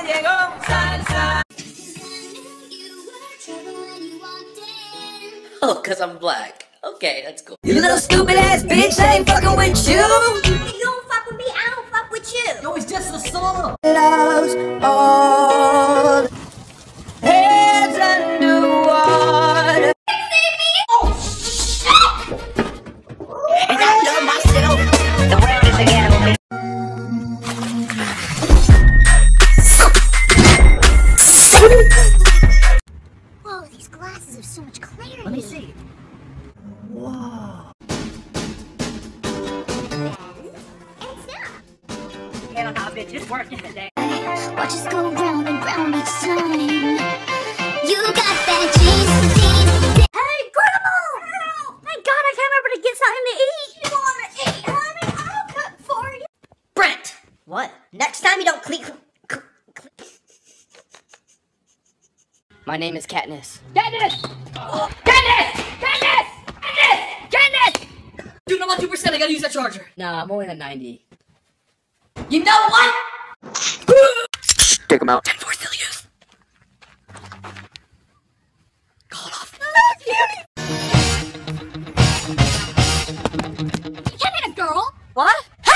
llegó salsa. Oh, 'cause I'm black. Okay, that's cool. You little stupid ass bitch, I ain't fucking with you. If you don't fuck with me, I don't fuck with you. Yo, it's just a song. Love's all heads underwater. Oh, shit! And I love myself. The world is together with me. Whoa, these glasses have so much clarity. Let me see. Whoa. Hell nah, bitch, it's working today. Watch us go round and round each time. You got that cheese. Hey, Grandma! Thank God I came over to get something to eat. You want to eat, honey? I'll cook for you. Brent! What? Next time you don't click. My name is Katniss. Katniss! Katniss! Katniss! Katniss! Katniss! Dude, I'm on 2%. I gotta use that charger. Nah, I'm only at 90. You know what? Take him out. 10-4 still use. Call it off. You can't hit a girl. What?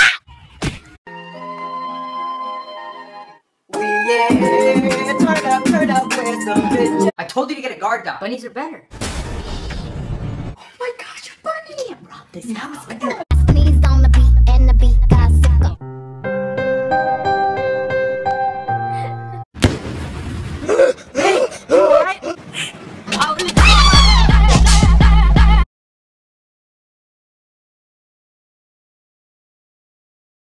Yeah, turn up with the bitch. I told you to get a guard dog. Bunnies are better. Oh my gosh, a bunny! Rob this house.